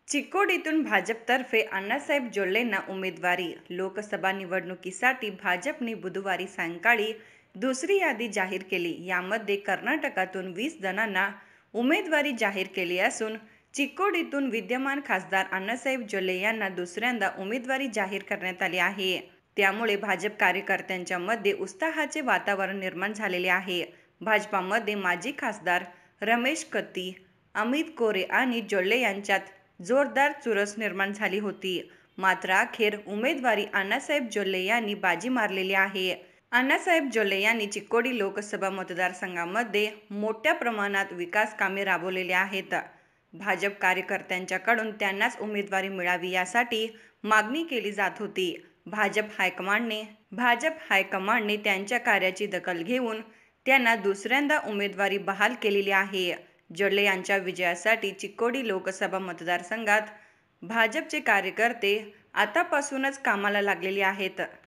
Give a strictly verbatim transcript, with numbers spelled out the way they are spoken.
चिकोडीतून भाजपतर्फे अण्णासाहेब जोल्लेंना उमेदवारी. लोकसभा निवडणुकीसाठी भाजपने बुधवारी सायंकाळी दुसरी यादी जाहीर केली. यामध्ये कर्नाटकातून वीस जणांना उमेदवारी जाहीर केली असून चिकोडीतून विद्यमान खासदार अण्णासाहेब जोल्ले यांना दुसऱ्यांदा उमेदवारी जाहीर करण्यात आली आहे. त्यामुळे भाजप कार्यकर्त्यांच्या मध्ये उत्साहाचे वातावरण निर्माण झालेले आहे. भाजपामध्ये माजी खासदार रमेश कत्ती, अमित कोरे आणि जोल्ले यांच्यात जोरदार चुरस निर्माण झाली होती. मात्र अखेर उमेदवारी अण्णासाहेब जोल्ले यांनी बाजी मारलेली आहे. अण्णासाहेब जोल्ले यांनी चिकोडी लोकसभा मतदारसंघामध्ये मोठ्या प्रमाणात विकास कामे राबवलेली आहेत. भाजप कार्यकर्त्यांच्याकडून त्यांनाच उमेदवारी मिळावी यासाठी मागणी केली जात होती. भाजप हायकमांडने भाजप हायकमांडने त्यांच्या कार्याची दखल घेऊन त्यांना दुसऱ्यांदा उमेदवारी बहाल केलेली आहे. जोल्ले यांच्या विजयासाठी चिकोडी लोकसभा मतदारसंघात भाजपचे कार्यकर्ते आतापासूनच कामाला लागलेले आहेत.